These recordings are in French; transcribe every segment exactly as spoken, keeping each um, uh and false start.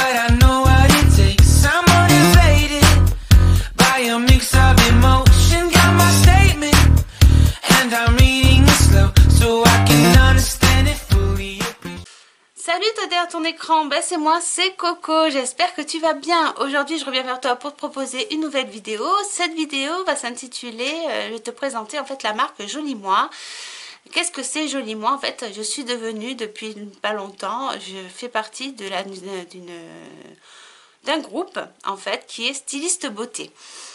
but I know what it takes. I'm motivated by a mix of emotion. Got my statement, and I'm reading it slow so I can understand it fully. Salut toi derrière ton écran, ben c'est moi, c'est Coco, j'espère que tu vas bien. Aujourd'hui je reviens vers toi pour te proposer une nouvelle vidéo. Cette vidéo va s'intituler, euh, je vais te présenter en fait la marque Joli Moi. Qu'est-ce que c'est Joli Moi? En fait, je suis devenue depuis pas longtemps, je fais partie de la d'une d'un groupe en fait qui est styliste beauté.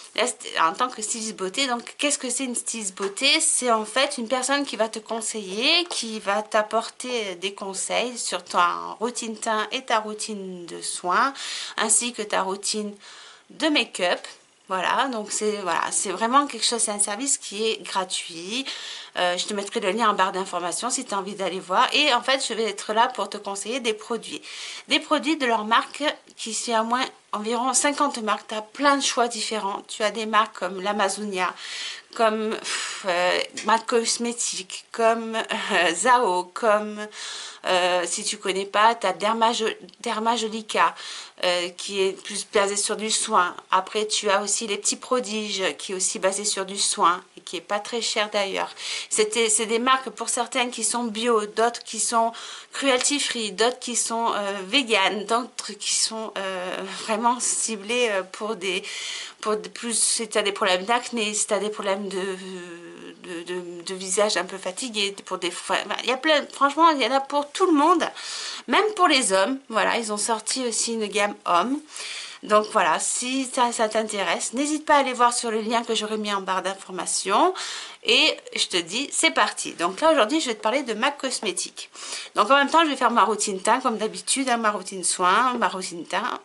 En tant que styliste beauté, donc qu'est-ce que c'est une styliste beauté? C'est en fait une personne qui va te conseiller, qui va t'apporter des conseils sur ta routine teint et ta routine de soins, ainsi que ta routine de make-up. Voilà, donc c'est voilà, c'est vraiment quelque chose, c'est un service qui est gratuit. Euh, je te mettrai le lien en barre d'informations si tu as envie d'aller voir. Et en fait, je vais être là pour te conseiller des produits. Des produits de leur marque qui sont à moins environ cinquante marques. Tu as plein de choix différents. Tu as des marques comme l'Amazonia, comme euh, Mac Cosmétique, comme euh, Zao, comme euh, si tu connais pas, tu as Dermajolica euh, qui est plus basé sur du soin. Après tu as aussi les petits prodiges qui est aussi basé sur du soin et qui est pas très cher d'ailleurs. C'est des marques pour certaines qui sont bio, d'autres qui sont cruelty free, d'autres qui sont euh, vegan, d'autres qui sont euh, vraiment ciblées pour des pour de plus, si tu as des problèmes d'acné, si tu as des problèmes de, de, de, de visage un peu fatigué, pour des, il y a plein, franchement, il y en a pour tout le monde, même pour les hommes. Voilà, ils ont sorti aussi une gamme homme. Donc voilà, si ça, ça t'intéresse, n'hésite pas à aller voir sur le lien que j'aurai mis en barre d'informations. Et je te dis, c'est parti. Donc là, aujourd'hui, je vais te parler de Mac Cosmétique. Donc en même temps, je vais faire ma routine teint, comme d'habitude, hein, ma routine soin, ma routine teint.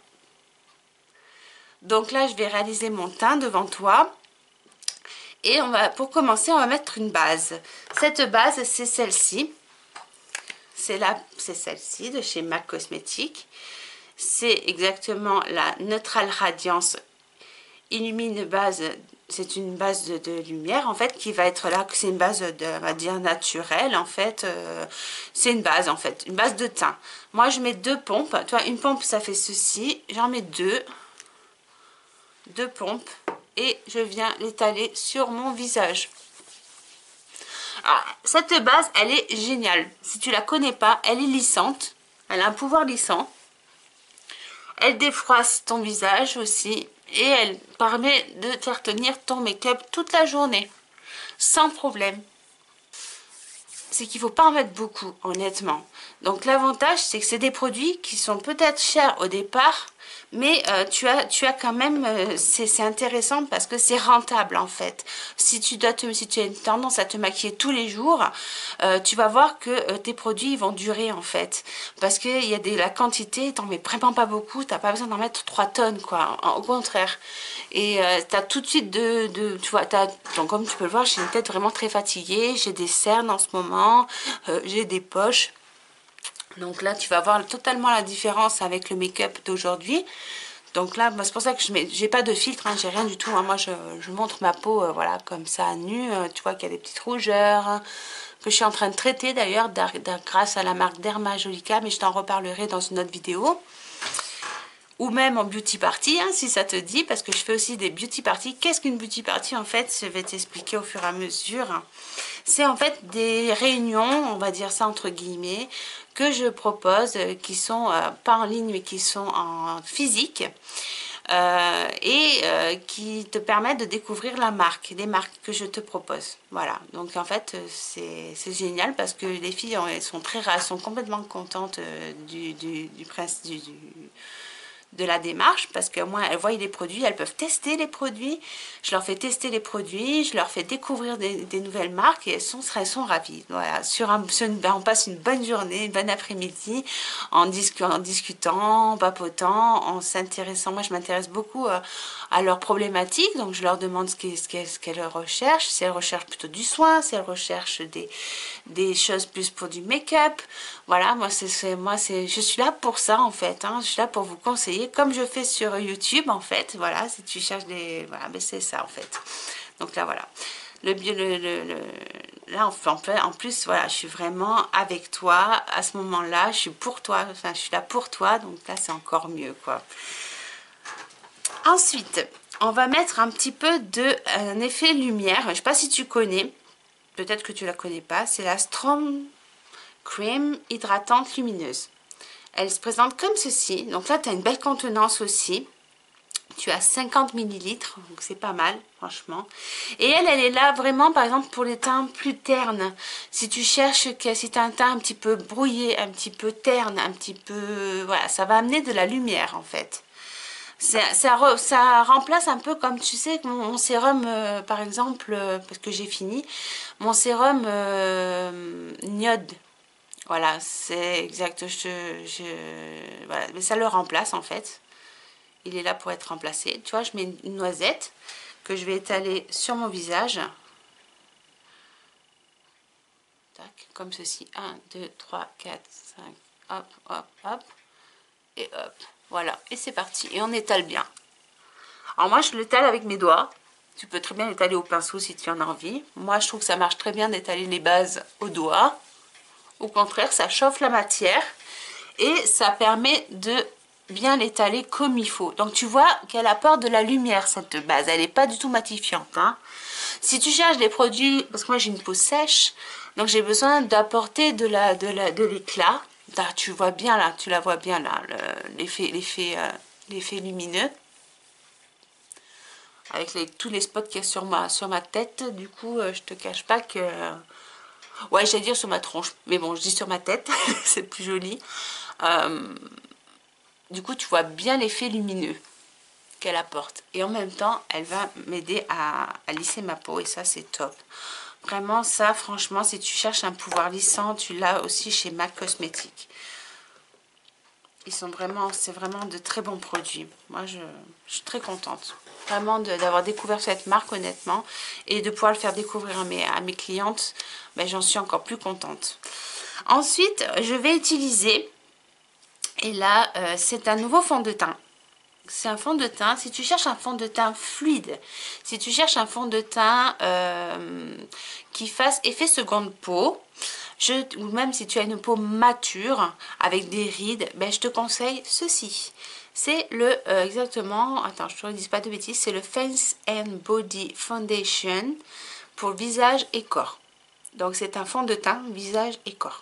Donc là, je vais réaliser mon teint devant toi. Et on va, pour commencer, on va mettre une base. Cette base, c'est celle-ci. C'est là, c'est celle-ci de chez Mac Cosmétique. C'est exactement la Neutral Radiance Illumine Base. C'est une base de, de lumière en fait qui va être là. C'est une base de, on va dire naturelle en fait. Euh, c'est une base en fait, une base de teint. Moi, je mets deux pompes. Tu vois, une pompe, ça fait ceci. J'en mets deux. Deux pompes et je viens l'étaler sur mon visage. Alors, cette base, elle est géniale. Si tu la connais pas, elle est lissante. Elle a un pouvoir lissant. Elle défroisse ton visage aussi et elle permet de faire tenir ton make-up toute la journée sans problème. C'est qu'il ne faut pas en mettre beaucoup, honnêtement. Donc l'avantage, c'est que c'est des produits qui sont peut-être chers au départ, mais euh, tu as tu as quand même, euh, c'est intéressant parce que c'est rentable en fait. Si tu dois te, si tu as une tendance à te maquiller tous les jours, euh, tu vas voir que euh, tes produits ils vont durer en fait, parce que il y a des la quantité, t'en mets vraiment pas beaucoup, t'as pas besoin d'en mettre trois tonnes quoi, au contraire. Et euh, tu as tout de suite de, de tu vois, t'as, donc comme tu peux le voir, j'ai une tête vraiment très fatiguée, j'ai des cernes en ce moment, euh, j'ai des poches. Donc là, tu vas voir totalement la différence avec le make-up d'aujourd'hui. Donc là, c'est pour ça que je mets, j'ai pas de filtre, hein, j'ai rien du tout. Hein. Moi, je, je montre ma peau, euh, voilà, comme ça, nue. Euh, tu vois qu'il y a des petites rougeurs, hein, que je suis en train de traiter d'ailleurs, grâce à la marque Dermajolica, mais je t'en reparlerai dans une autre vidéo. Ou même en beauty party, hein, si ça te dit, parce que je fais aussi des beauty parties. Qu'est-ce qu'une beauty party en fait? Je vais t'expliquer au fur et à mesure. C'est en fait des réunions, on va dire ça entre guillemets, que je propose, euh, qui sont euh, pas en ligne, mais qui sont en physique. Euh, et euh, qui te permettent de découvrir la marque, les marques que je te propose. Voilà, donc en fait c'est génial parce que les filles elles sont très rares, sont complètement contentes euh, du, du, du principe du, du de la démarche, parce que moi elles voient les produits, elles peuvent tester les produits, je leur fais tester les produits, je leur fais découvrir des, des nouvelles marques et elles sont, elles sont ravies. Voilà, sur un, sur une, on passe une bonne journée, une bonne après-midi en, discu, en discutant, en papotant, en s'intéressant. Moi je m'intéresse beaucoup euh, à leurs problématiques, donc je leur demande ce qu'elles ce qu'elles ce qu'elles recherchent, si elles recherchent plutôt du soin, si elles recherchent des, des choses plus pour du make-up. Voilà, moi c'est moi c'est je suis là pour ça en fait, hein, je suis là pour vous conseiller comme je fais sur YouTube en fait. Voilà, si tu cherches des, voilà, ben c'est ça en fait. Donc là voilà, le, le, le, le là, en fait, en plus, voilà, je suis vraiment avec toi. À ce moment-là, je suis pour toi. Enfin, je suis là pour toi. Donc là, c'est encore mieux, quoi. Ensuite, on va mettre un petit peu de un effet lumière. Je ne sais pas si tu connais. Peut-être que tu la connais pas. C'est la Strong Cream hydratante lumineuse. Elle se présente comme ceci. Donc là, tu as une belle contenance aussi. Tu as cinquante millilitres, donc c'est pas mal, franchement. Et elle, elle est là vraiment, par exemple, pour les teints plus ternes. Si tu cherches, que, si tu as un teint un petit peu brouillé, un petit peu terne, un petit peu... Voilà, ça va amener de la lumière, en fait. Ça, ça, ça remplace un peu comme, tu sais, mon, mon sérum, euh, par exemple, euh, parce que j'ai fini, mon sérum euh, Niode. Voilà, c'est exact, je, je, voilà, mais ça le remplace, en fait. Il est là pour être remplacé. Tu vois, je mets une noisette que je vais étaler sur mon visage. Tac, comme ceci. un, deux, trois, quatre, cinq. Hop, hop, hop. Et hop. Voilà. Et c'est parti. Et on étale bien. Alors moi, je l'étale avec mes doigts. Tu peux très bien l'étaler au pinceau si tu en as envie. Moi, je trouve que ça marche très bien d'étaler les bases au doigt. Au contraire, ça chauffe la matière. Et ça permet de... bien l'étaler comme il faut. Donc tu vois qu'elle apporte de la lumière, cette base. Elle n'est pas du tout matifiante, hein. Si tu cherches des produits, parce que moi j'ai une peau sèche, donc j'ai besoin d'apporter de la de la de l'éclat. Là tu vois bien là, tu la vois bien là, l'effet l'effet euh, l'effet lumineux avec les, tous les spots qu'il y a sur ma sur ma tête. Du coup euh, je te cache pas que ouais, j'allais dire sur ma tronche, mais bon je dis sur ma tête c'est plus joli. euh, Du coup, tu vois bien l'effet lumineux qu'elle apporte. Et en même temps, elle va m'aider à, à lisser ma peau. Et ça, c'est top. Vraiment, ça, franchement, si tu cherches un pouvoir lissant, tu l'as aussi chez MAC Cosmetics. Ils sont vraiment, c'est vraiment de très bons produits. Moi, je, je suis très contente. Vraiment d'avoir découvert cette marque, honnêtement. Et de pouvoir le faire découvrir à mes, à mes clientes, ben, j'en suis encore plus contente. Ensuite, je vais utiliser... Et là, euh, c'est un nouveau fond de teint. C'est un fond de teint. Si tu cherches un fond de teint fluide, si tu cherches un fond de teint euh, qui fasse effet seconde peau, je, ou même si tu as une peau mature avec des rides, ben, je te conseille ceci. C'est le, euh, exactement, attends, je ne te dis pas de bêtises, c'est le Face and Body Foundation pour visage et corps. Donc, c'est un fond de teint visage et corps.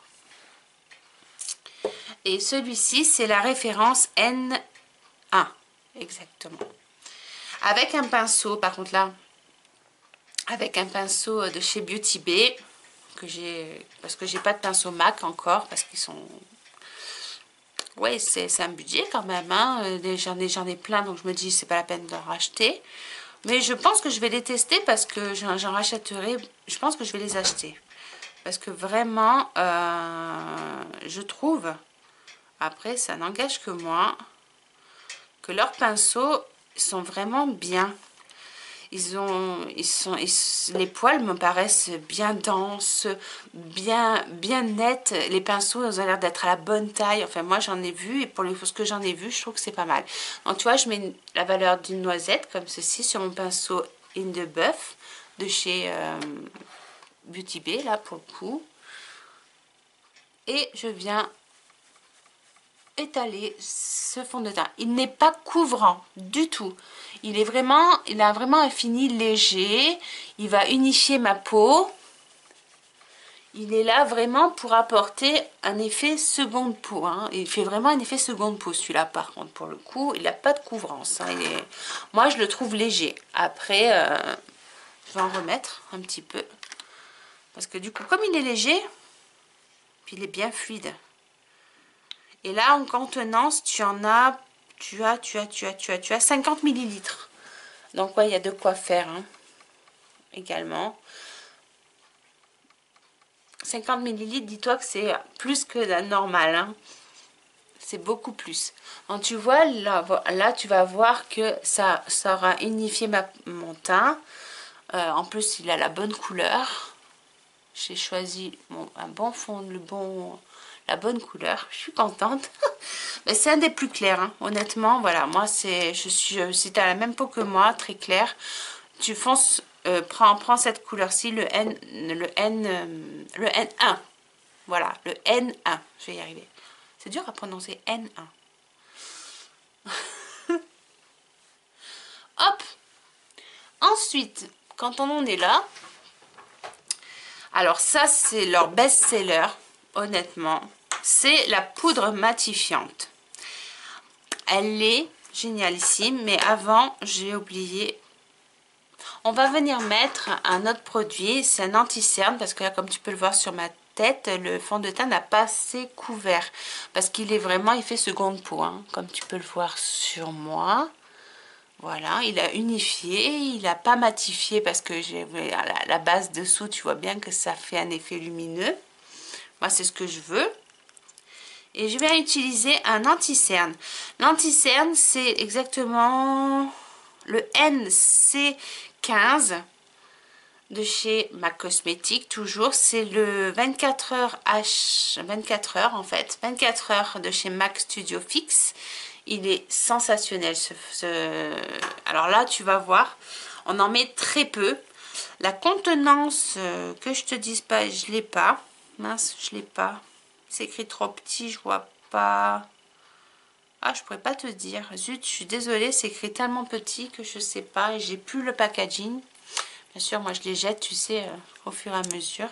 Et celui-ci, c'est la référence N un, exactement. Avec un pinceau, par contre là, avec un pinceau de chez Beauty Bay, que j'ai, parce que j'ai pas de pinceau MAC encore, parce qu'ils sont... Ouais, c'est un budget quand même, hein. J'en ai, j'en ai plein, donc je me dis, c'est pas la peine d'en racheter. Mais je pense que je vais les tester, parce que j'en rachèterai, je pense que je vais les acheter. Parce que vraiment, euh, je trouve... Après, ça n'engage que moi, que leurs pinceaux sont vraiment bien. Ils ont, ils sont, ils, les poils me paraissent bien denses, bien, bien nets. Les pinceaux, ils ont l'air d'être à la bonne taille. Enfin, moi, j'en ai vu, et pour les, ce que j'en ai vu, je trouve que c'est pas mal. Donc, tu vois, je mets une, la valeur d'une noisette, comme ceci, sur mon pinceau In the Buff, de chez euh, Beauty Bay, là, pour le coup. Et je viens... étaler ce fond de teint. Il n'est pas couvrant du tout. Il est vraiment, il a vraiment un fini léger. Il va unifier ma peau. Il est là vraiment pour apporter un effet seconde peau, hein. Il fait vraiment un effet seconde peau, celui-là, par contre, pour le coup. Il n'a pas de couvrance, hein. Il est... Moi, je le trouve léger. Après, euh, je vais en remettre un petit peu. Parce que du coup, comme il est léger, puis il est bien fluide. Et là, en contenance, tu en as, tu as, tu as, tu as, tu as, tu as cinquante millilitres. Donc, ouais, il y a de quoi faire, hein, également. cinquante millilitres, dis-toi que c'est plus que la normale, hein. C'est beaucoup plus. Donc, tu vois, là, là, tu vas voir que ça, ça aura unifié ma, mon teint. Euh, en plus, il a la bonne couleur. J'ai choisi bon, un bon fond, le bon... la bonne couleur, je suis contente. Mais c'est un des plus clairs, hein. Honnêtement, voilà, moi c'est, je suis, si tu as la même peau que moi, très clair, tu fonces euh, prends, prends cette couleur-ci, le N, le N, euh, le N un. Voilà, le N un. Je vais y arriver. C'est dur à prononcer, N un. Hop. Ensuite, quand on en est là, alors ça c'est leur best-seller, honnêtement. C'est la poudre matifiante. Elle est génialissime, mais avant, j'ai oublié. On va venir mettre un autre produit, c'est un anti-cerne, parce que là, comme tu peux le voir sur ma tête, le fond de teint n'a pas assez couvert. Parce qu'il est vraiment, il fait seconde peau, hein, comme tu peux le voir sur moi. Voilà, il a unifié, il n'a pas matifié, parce que j'ai la, la base dessous, tu vois bien que ça fait un effet lumineux. Moi, c'est ce que je veux. Et je vais utiliser un anti-cerne. L'anti-cerne, c'est exactement le N C quinze de chez MAC Cosmetics. Toujours, c'est le vingt-quatre heures H, vingt-quatre heures en fait, vingt-quatre heures de chez MAC Studio Fix. Il est sensationnel. Ce, ce... Alors là, tu vas voir, on en met très peu. La contenance, euh, que je te dise pas, je l'ai pas. Mince, je l'ai pas. C'est écrit trop petit, je vois pas. Ah, je pourrais pas te dire. Zut, je suis désolée, c'est écrit tellement petit que je sais pas. Et j'ai plus le packaging. Bien sûr, moi je les jette, tu sais, euh, au fur et à mesure.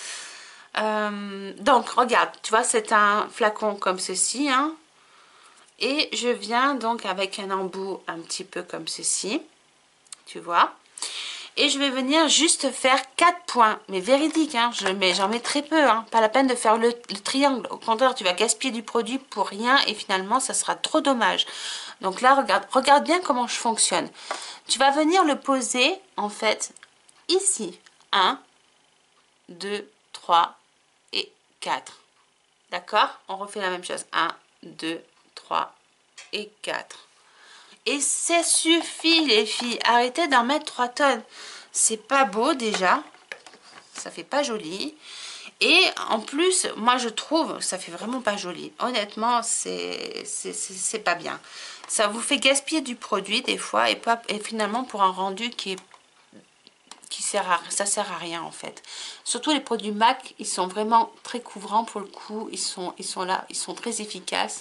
Euh, donc, regarde, tu vois, c'est un flacon comme ceci, hein. Et je viens donc avec un embout un petit peu comme ceci. Tu vois. Et je vais venir juste faire quatre points. Mais véridique, hein, j'en mets, mets très peu. Hein, pas la peine de faire le, le triangle. Au contraire, tu vas gaspiller du produit pour rien. Et finalement, ça sera trop dommage. Donc là, regarde, regarde bien comment je fonctionne. Tu vas venir le poser, en fait, ici. un, deux, trois et quatre. D'accord? On refait la même chose. un, deux, trois et quatre. Et ça suffit les filles, arrêtez d'en mettre trois tonnes. C'est pas beau déjà, ça fait pas joli. Et en plus, moi je trouve, ça fait vraiment pas joli. Honnêtement, c'est c'est pas bien. Ça vous fait gaspiller du produit des fois et, pas, et finalement pour un rendu qui est qui sert à, ça sert à rien en fait. Surtout les produits MAC, ils sont vraiment très couvrants pour le coup, ils sont, ils sont là, ils sont très efficaces.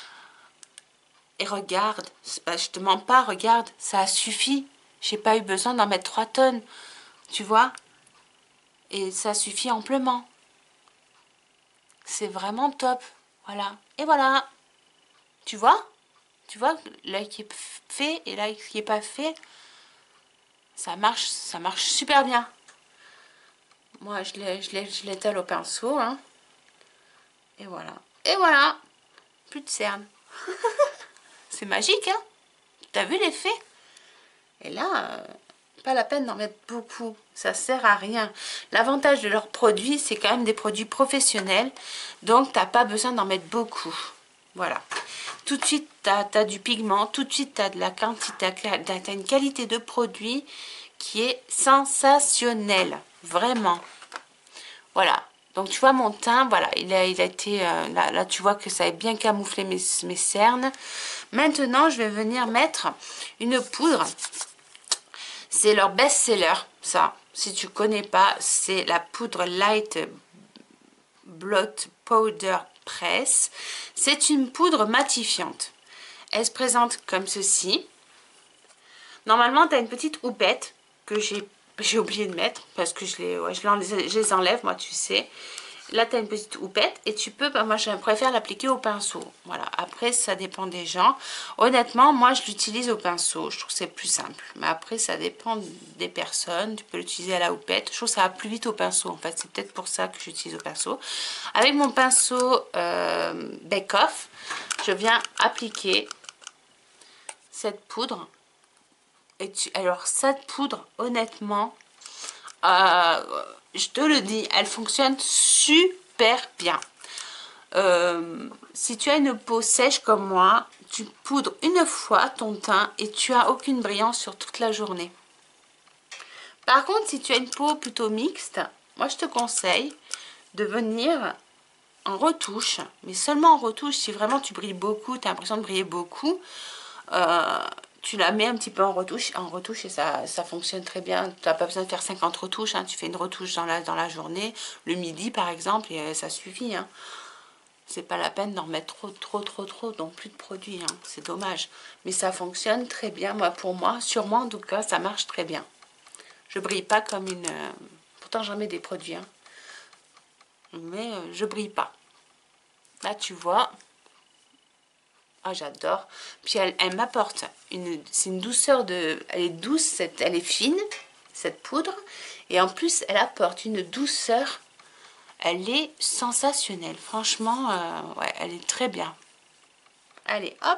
Et regarde, bah, je te mens pas, regarde, ça a suffi. J'ai pas eu besoin d'en mettre trois tonnes. Tu vois? Et ça suffit amplement. C'est vraiment top. Voilà. Et voilà. Tu vois? Tu vois, l'œil qui est fait et l'œil qui est pas fait, ça marche, ça marche super bien. Moi, je l'étale au pinceau. Hein. Et voilà. Et voilà. Plus de cerne. C'est magique, hein? T'as vu l'effet? Et là, euh, pas la peine d'en mettre beaucoup. Ça sert à rien. L'avantage de leurs produits, c'est quand même des produits professionnels. Donc, t'as pas besoin d'en mettre beaucoup. Voilà. Tout de suite, t'as as du pigment. Tout de suite, t'as de la quantité. T'as une qualité de produit qui est sensationnelle. Vraiment. Voilà. Donc, tu vois, mon teint, voilà, il a, il a été... Euh, là, là, tu vois que ça a bien camouflé mes, mes cernes. Maintenant, je vais venir mettre une poudre. C'est leur best-seller, ça. Si tu connais pas, c'est la poudre Light Blot Powder Press. C'est une poudre matifiante. Elle se présente comme ceci. Normalement, tu as une petite houppette que j'ai j'ai oublié de mettre parce que je les, ouais, je, les, je les enlève, moi, tu sais. Là, tu as une petite houppette et tu peux, bah, moi, je préfère l'appliquer au pinceau. Voilà, après, ça dépend des gens. Honnêtement, moi, je l'utilise au pinceau. Je trouve que c'est plus simple. Mais après, ça dépend des personnes. Tu peux l'utiliser à la houppette. Je trouve que ça va plus vite au pinceau, en fait. C'est peut-être pour ça que j'utilise au pinceau. Avec mon pinceau euh, Bake Off, je viens appliquer cette poudre. Et tu, alors, cette poudre, honnêtement, euh, je te le dis, elle fonctionne super bien. Euh, si tu as une peau sèche comme moi, tu poudres une fois ton teint et tu as aucune brillance sur toute la journée. Par contre, si tu as une peau plutôt mixte, moi je te conseille de venir en retouche, mais seulement en retouche si vraiment tu brilles beaucoup, tu as l'impression de briller beaucoup. Euh, tu la mets un petit peu en retouche, en retouche et ça, ça fonctionne très bien. Tu n'as pas besoin de faire cinquante retouches, hein. Tu fais une retouche dans la, dans la journée, le midi par exemple, et ça suffit. Hein. C'est pas la peine d'en mettre trop, trop, trop, trop, donc plus de produits. Hein. C'est dommage. Mais ça fonctionne très bien, moi, pour moi. Sur moi, en tout cas, ça marche très bien. Je brille pas comme une... Euh... Pourtant, j'en mets des produits. Hein. Mais euh, je brille pas. Là, tu vois... Ah, j'adore. Puis elle, elle m'apporte une, c'est une douceur de, elle est douce, cette, elle est fine, cette poudre. Et en plus, elle apporte une douceur. Elle est sensationnelle. Franchement, euh, ouais, elle est très bien. Allez, hop.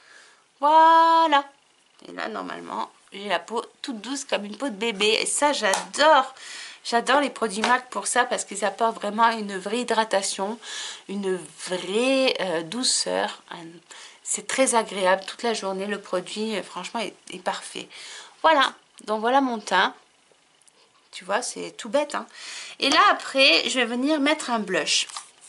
Voilà. Et là, normalement, j'ai la peau toute douce comme une peau de bébé. Et ça, j'adore. J'adore les produits M A C pour ça parce qu'ils apportent vraiment une vraie hydratation, une vraie euh, douceur. Un, c'est très agréable toute la journée. Le produit, franchement, est, est parfait. Voilà. Donc, voilà mon teint. Tu vois, c'est tout bête. Hein. Et là, après, je vais venir mettre un blush.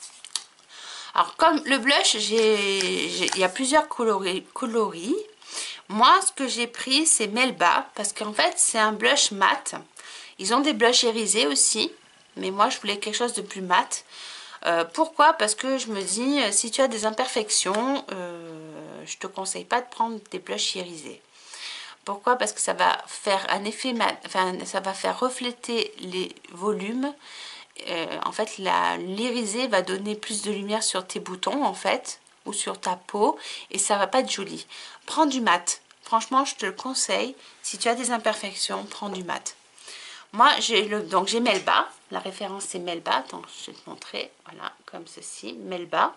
Alors, comme le blush, j'ai, j'ai, il y a plusieurs coloris, coloris. Moi, ce que j'ai pris, c'est Melba. Parce qu'en fait, c'est un blush mat. Ils ont des blushs irisés aussi. Mais moi, je voulais quelque chose de plus mat. Euh, pourquoi? Parce que je me dis, si tu as des imperfections, euh, je te conseille pas de prendre des blushs irisés. Pourquoi? Parce que ça va faire un effet mat, enfin, ça va faire refléter les volumes. Euh, en fait, l'irisé va donner plus de lumière sur tes boutons, en fait, ou sur ta peau, et ça va pas être joli. Prends du mat. Franchement, je te le conseille. Si tu as des imperfections, prends du mat. Moi, j'ai le donc j'ai Melba. La référence c'est Melba. Attends, je vais te montrer. Voilà, comme ceci, Melba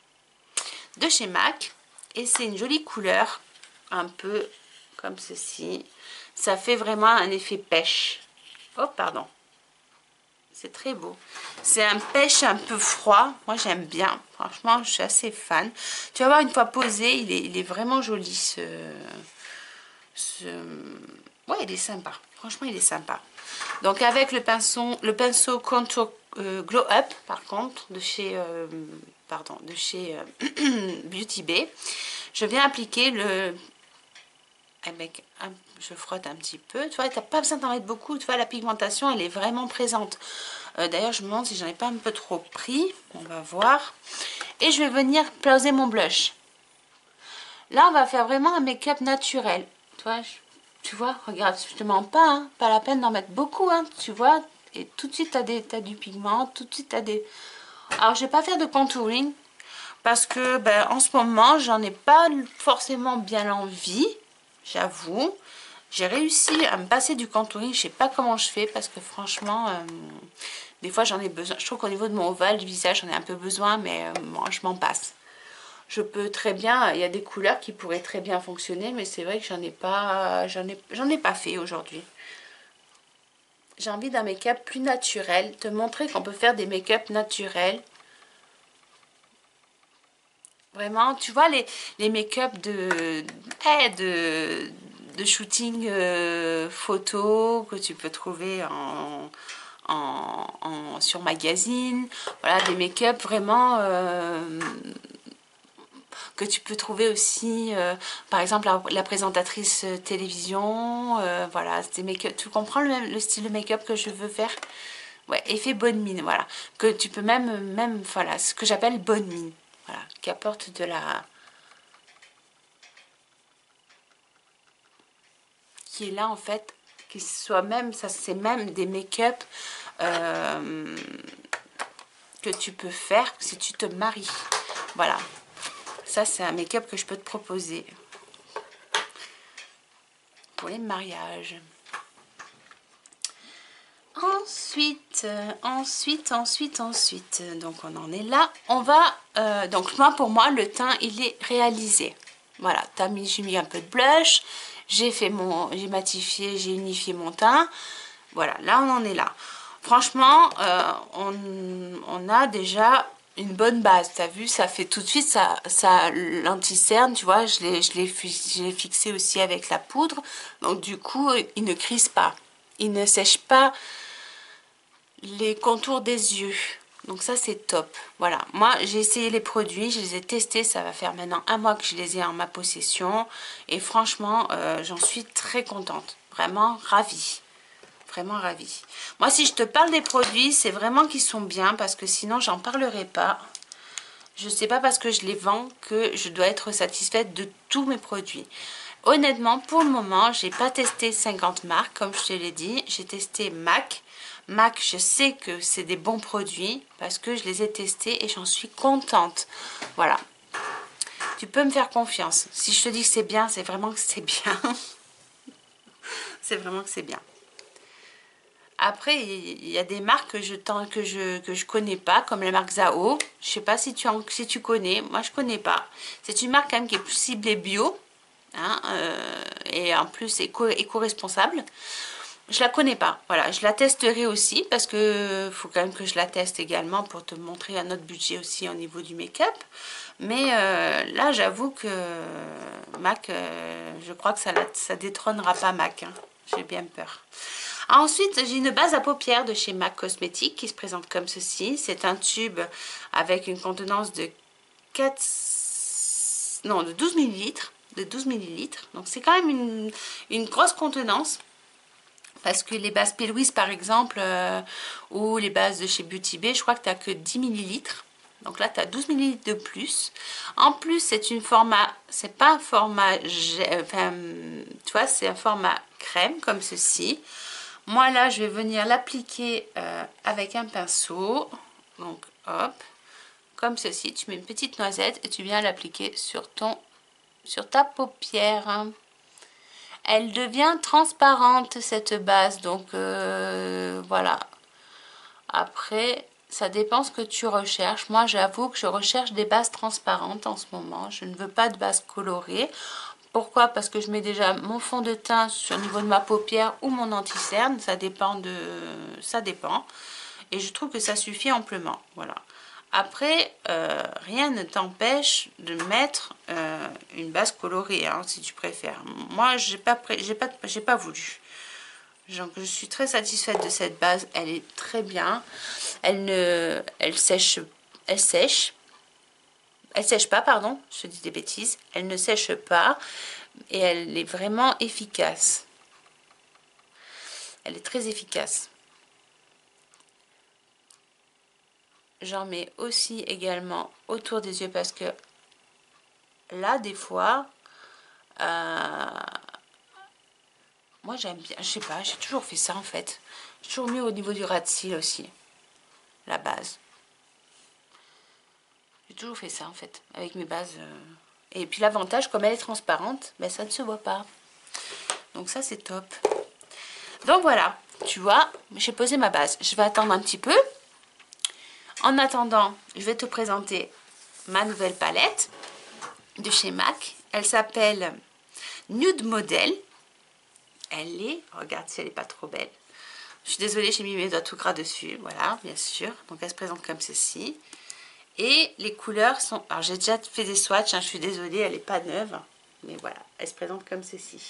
de chez M A C. Et c'est une jolie couleur, un peu comme ceci. Ça fait vraiment un effet pêche. Oh, pardon. C'est très beau. C'est un pêche un peu froid. Moi, j'aime bien. Franchement, je suis assez fan. Tu vas voir, une fois posé, il est, il est vraiment joli. Ce, ce... Ouais, il est sympa. Franchement, il est sympa. Donc, avec le pinceau, le pinceau Contour euh, Glow Up, par contre, de chez, euh, pardon, de chez euh, Beauty Bay, je viens appliquer le... Avec un, je frotte un petit peu. Tu vois, tu n'as pas besoin d'en mettre beaucoup. Tu vois, la pigmentation, elle est vraiment présente. Euh, D'ailleurs, je me demande si j'en ai pas un peu trop pris. On va voir. Et je vais venir poser mon blush. Là, on va faire vraiment un make-up naturel. Tu vois, je, tu vois, regarde, je te mens pas. Hein, pas la peine d'en mettre beaucoup. Hein, tu vois, et tout de suite, tu as, as du pigment. Tout de suite, tu as des... Alors, je vais pas faire de contouring. Parce que, ben, en ce moment, j'en ai pas forcément bien envie. J'avoue, j'ai réussi à me passer du contouring. Je sais pas comment je fais parce que franchement, euh, des fois j'en ai besoin. Je trouve qu'au niveau de mon ovale du visage, j'en ai un peu besoin, mais euh, moi je m'en passe. Je peux très bien, il y a des couleurs qui pourraient très bien fonctionner, mais c'est vrai que j'en ai pas, j'en ai, j'en ai pas fait aujourd'hui. J'ai envie d'un make-up plus naturel, te montrer qu'on peut faire des make-up naturels. Vraiment, tu vois, les, les make-up de, hey, de, de shooting euh, photo que tu peux trouver en, en, en, sur magazine. Voilà, des make-up vraiment euh, que tu peux trouver aussi, euh, par exemple, la, la présentatrice télévision. Euh, voilà, des make-up. Tu comprends le, même, le style de make-up que je veux faire? Ouais, effet bonne mine, voilà. Que tu peux même, même voilà, ce que j'appelle bonne mine. Voilà, qui apporte de la... qui est là en fait, qui soit même, ça c'est même des make-up euh, que tu peux faire si tu te maries. Voilà, ça c'est un make-up que je peux te proposer pour les mariages. Ensuite, euh, ensuite, ensuite, ensuite, donc on en est là. On va, euh, donc moi pour moi le teint il est réalisé. Voilà, t'as mis, j'ai mis un peu de blush, j'ai fait mon, j'ai matifié, j'ai unifié mon teint. Voilà, là on en est là. Franchement, euh, on, on a déjà une bonne base. T'as vu, ça fait tout de suite ça, ça l'anti-cerne, tu vois. Je l'ai, je l'ai, je l'ai fixé aussi avec la poudre. Donc du coup, il ne crise pas, il ne sèche pas les contours des yeux. Donc ça c'est top. Voilà, moi j'ai essayé les produits, je les ai testés, ça va faire maintenant un mois que je les ai en ma possession. Et franchement, euh, j'en suis très contente. Vraiment ravie. Vraiment ravie. Moi si je te parle des produits, c'est vraiment qu'ils sont bien parce que sinon j'en parlerai pas. Je sais pas parce que je les vends que je dois être satisfaite de tous mes produits. Honnêtement, pour le moment, j'ai pas testé cinquante marques, comme je te l'ai dit. J'ai testé MAC. MAC, je sais que c'est des bons produits parce que je les ai testés et j'en suis contente. Voilà. Tu peux me faire confiance. Si je te dis que c'est bien, c'est vraiment que c'est bien. C'est vraiment que c'est bien. Après, il y a des marques que je que je que je connais pas, comme la marque Zao. Je sais pas si tu en, si tu connais. Moi, je connais pas. C'est une marque quand même qui est plus ciblée bio. Hein, euh, et en plus éco, éco-responsable. Je la connais pas, voilà, je la testerai aussi parce que faut quand même que je la teste également pour te montrer un autre budget aussi au niveau du make-up. Mais euh, là j'avoue que MAC, euh, je crois que ça, ça détrônera pas MAC, hein. J'ai bien peur. Ensuite, j'ai une base à paupières de chez MAC Cosmetics qui se présente comme ceci. C'est un tube avec une contenance de quatre, non, de douze millilitres. De douze millilitres. Donc c'est quand même une, une grosse contenance. Parce que les bases P. Louise par exemple, euh, ou les bases de chez Beauty Bay, je crois que tu n'as que dix millilitres. Donc là, tu as douze millilitres de plus. En plus, c'est une format, c'est pas un format, enfin, tu vois, c'est un format crème comme ceci. Moi là, je vais venir l'appliquer euh, avec un pinceau. Donc hop, comme ceci. Tu mets une petite noisette et tu viens l'appliquer sur ton sur ta paupière. Elle devient transparente cette base, donc euh, voilà. Après, ça dépend ce que tu recherches. Moi, j'avoue que je recherche des bases transparentes en ce moment. Je ne veux pas de base colorée. Pourquoi? Parce que je mets déjà mon fond de teint sur le niveau de ma paupière ou mon anti-cerne. Ça dépend de, ça dépend. Et je trouve que ça suffit amplement. Voilà. Après, euh, rien ne t'empêche de mettre euh, une base colorée, hein, si tu préfères. Moi, j'ai pas, j'ai pas, j'ai pas voulu. Donc, je suis très satisfaite de cette base. Elle est très bien. Elle ne, elle sèche, elle sèche. Elle sèche pas, pardon. Je dis des bêtises. Elle ne sèche pas et elle est vraiment efficace. Elle est très efficace. J'en mets aussi également autour des yeux parce que là, des fois, euh, moi j'aime bien, je sais pas, j'ai toujours fait ça en fait. J'ai toujours mis au niveau du ras de cils aussi, la base. J'ai toujours fait ça en fait, avec mes bases. Euh... Et puis l'avantage, comme elle est transparente, ben, ça ne se voit pas. Donc ça c'est top. Donc voilà, tu vois, j'ai posé ma base. Je vais attendre un petit peu. En attendant, je vais te présenter ma nouvelle palette de chez MAC. Elle s'appelle Nude Model. Elle est, regarde si elle n'est pas trop belle. Je suis désolée, j'ai mis mes doigts tout gras dessus. Voilà, bien sûr. Donc elle se présente comme ceci. Et les couleurs sont... Alors j'ai déjà fait des swatchs, hein, je suis désolée, elle n'est pas neuve. Mais voilà, elle se présente comme ceci.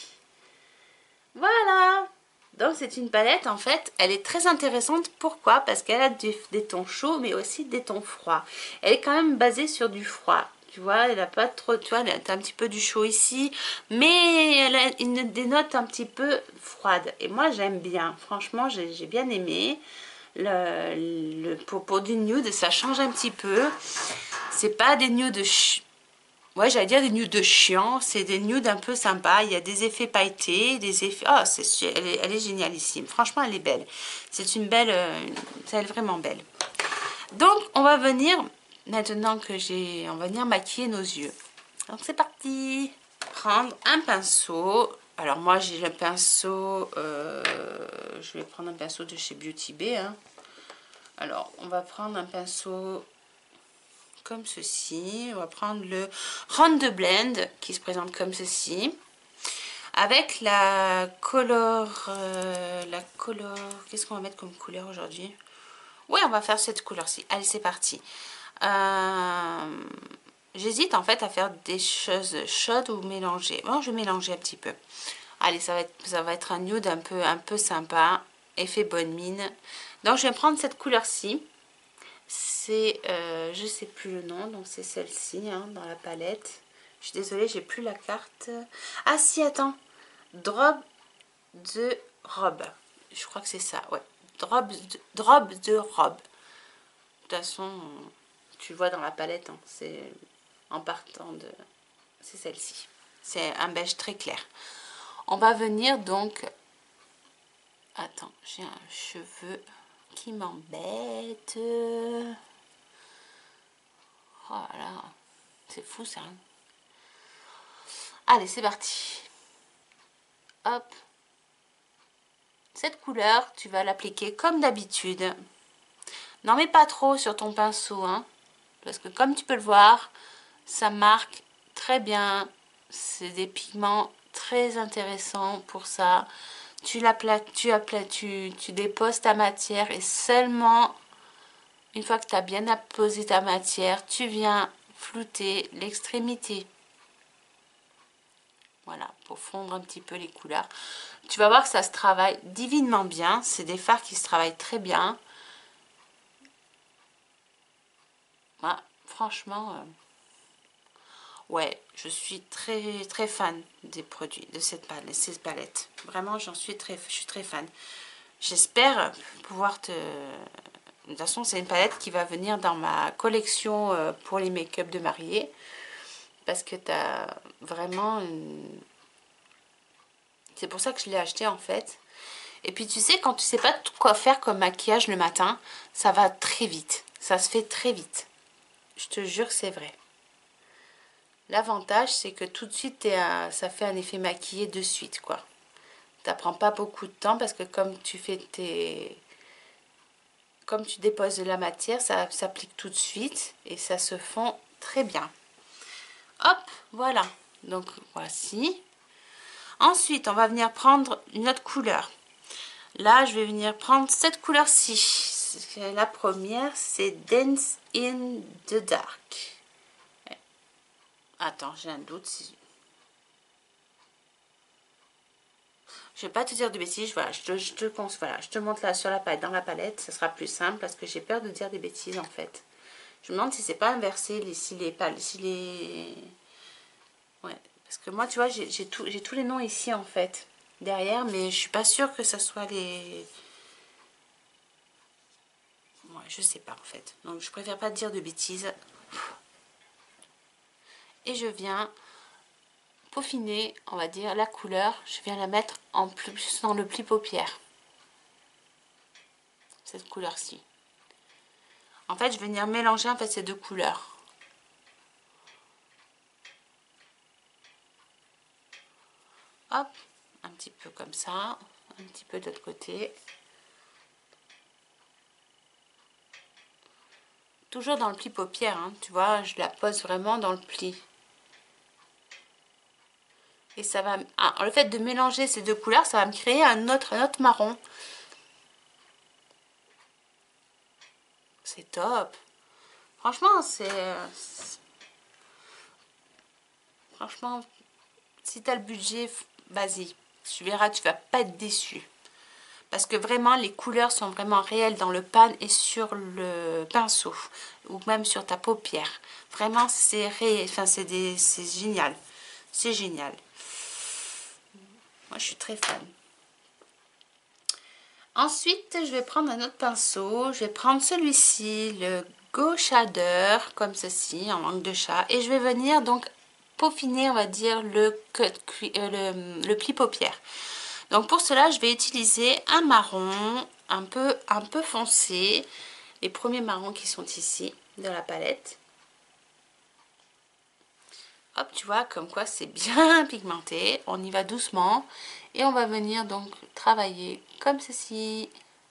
Voilà. Donc c'est une palette, en fait, elle est très intéressante. Pourquoi? Parce qu'elle a des, des tons chauds, mais aussi des tons froids. Elle est quand même basée sur du froid. Tu vois, elle n'a pas trop... Tu vois, elle a un petit peu du chaud ici. Mais elle a une, des notes un petit peu froides. Et moi, j'aime bien. Franchement, j'ai bien aimé. Le, le, pour, pour du nude, ça change un petit peu. C'est pas des nudes... Ouais, j'allais dire des nudes chiants, c'est des nudes un peu sympas. Il y a des effets pailletés, des effets... Oh, c'est, elle, est, elle est génialissime. Franchement, elle est belle. C'est une belle... Euh, elle est vraiment belle. Donc, on va venir, maintenant que j'ai... On va venir maquiller nos yeux. Donc, c'est parti. Prendre un pinceau. Alors, moi, j'ai le pinceau... Euh, je vais prendre un pinceau de chez Beauty Bay. Hein. Alors, on va prendre un pinceau... comme ceci. On va prendre le Round Blend qui se présente comme ceci avec la color euh, la color qu'est-ce qu'on va mettre comme couleur aujourd'hui? Oui, on va faire cette couleur-ci. Allez, c'est parti. euh, j'hésite en fait à faire des choses chaudes ou mélanger. Bon, je vais mélanger un petit peu. Allez, ça va être, ça va être un nude un peu, un peu sympa, effet bonne mine. Donc je vais prendre cette couleur-ci. c'est, euh, je sais plus le nom, donc c'est celle-ci, hein, dans la palette. Je suis désolée, j'ai plus la carte. Ah si, attends. Drop de robe. Je crois que c'est ça, ouais. Drop de, drop de robe. De toute façon, tu vois dans la palette, hein, c'est en partant de... C'est celle-ci. C'est un beige très clair. On va venir donc... Attends, j'ai un cheveu qui m'embête. Voilà. C'est fou ça. Allez, c'est parti. Hop. Cette couleur, tu vas l'appliquer comme d'habitude. N'en mets pas trop sur ton pinceau, hein, parce que comme tu peux le voir, ça marque très bien. C'est des pigments très intéressants pour ça. Tu, la tu, tu, tu déposes ta matière et seulement une fois que tu as bien apposé ta matière, tu viens flouter l'extrémité. Voilà, pour fondre un petit peu les couleurs. Tu vas voir que ça se travaille divinement bien. C'est des fards qui se travaillent très bien. Voilà, franchement, euh, ouais, je suis très très fan des produits de cette palette. Cette palette. Vraiment, j'en suis très, je suis très fan. J'espère pouvoir te... De toute façon, c'est une palette qui va venir dans ma collection pour les make-up de mariée. Parce que tu as vraiment une... C'est pour ça que je l'ai acheté en fait. Et puis tu sais, quand tu sais pas quoi faire comme maquillage le matin, ça va très vite. Ça se fait très vite. Je te jure que c'est vrai. L'avantage, c'est que tout de suite, es un... ça fait un effet maquillé de suite, quoi. Ça prend pas beaucoup de temps parce que comme tu fais tes... Comme tu déposes de la matière, ça s'applique tout de suite et ça se fond très bien. Hop, voilà. Donc, voici. Ensuite, on va venir prendre une autre couleur. Là, je vais venir prendre cette couleur-ci. La première, c'est Dance in the Dark. Attends, j'ai un doute. Si... Je vais pas te dire de bêtises. Voilà, je te, je te, voilà, je te montre là sur la palette, dans la palette. Ça sera plus simple parce que j'ai peur de dire des bêtises en fait. Je me demande si c'est pas inversé, les, si les pales, si les... Ouais, parce que moi, tu vois, j'ai tout, j'ai tous les noms ici en fait derrière, mais je suis pas sûre que ça soit les... Ouais, je sais pas en fait. Donc je préfère pas dire de bêtises. Et je viens peaufiner, on va dire, la couleur. Je viens la mettre en plus dans le pli paupière. Cette couleur-ci. En fait, je vais venir mélanger en fait ces deux couleurs. Hop, un petit peu comme ça, un petit peu de l'autre côté. Toujours dans le pli paupière, hein, tu vois, je la pose vraiment dans le pli. Et ça va... Ah, le fait de mélanger ces deux couleurs, ça va me créer un autre, un autre marron. C'est top. Franchement, c'est... Franchement, si tu as le budget, vas-y. Tu verras, tu vas pas être déçu. Parce que vraiment, les couleurs sont vraiment réelles dans le pan et sur le pinceau. Ou même sur ta paupière. Vraiment, c'est réel. Enfin, c'est des... c'est génial. C'est génial. Moi, je suis très fan. Ensuite, je vais prendre un autre pinceau. Je vais prendre celui-ci, le Go Shader, comme ceci, en langue de chat. Et je vais venir donc peaufiner, on va dire, le, cut, euh, le, le pli paupière. Donc pour cela, je vais utiliser un marron un peu, un peu foncé. Les premiers marrons qui sont ici, de la palette. Hop, tu vois, comme quoi c'est bien pigmenté. On y va doucement. Et on va venir donc travailler comme ceci.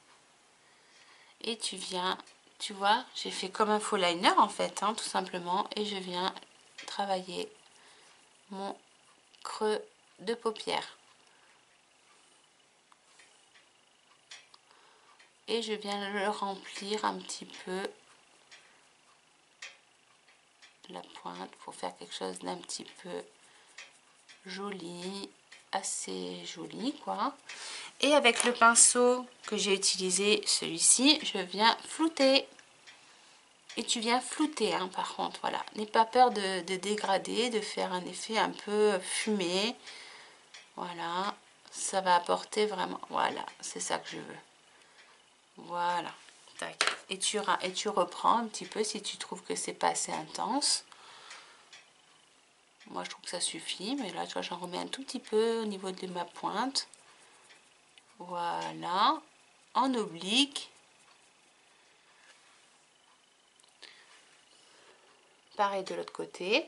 Et tu viens, tu vois, j'ai fait comme un faux liner en fait, hein, tout simplement. Et je viens travailler mon creux de paupière. Et je viens le remplir un petit peu la pointe pour faire quelque chose d'un petit peu joli, assez joli quoi. Et avec le pinceau que j'ai utilisé, celui-ci, je viens flouter. Et tu viens flouter, hein, par contre, voilà. N'aie pas peur de, de dégrader, de faire un effet un peu fumé. Voilà, ça va apporter vraiment... Voilà, c'est ça que je veux. Voilà, tac. Et tu, et tu reprends un petit peu si tu trouves que c'est pas assez intense. Moi, je trouve que ça suffit, mais là, tu vois, j'en remets un tout petit peu au niveau de ma pointe. Voilà, en oblique. Pareil de l'autre côté.